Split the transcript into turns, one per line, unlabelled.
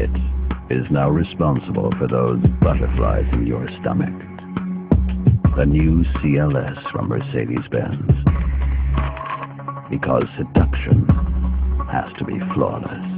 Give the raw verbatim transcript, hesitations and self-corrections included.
It is now responsible for those butterflies in your stomach. The new C L S from Mercedes-Benz. Because seduction has to be flawless.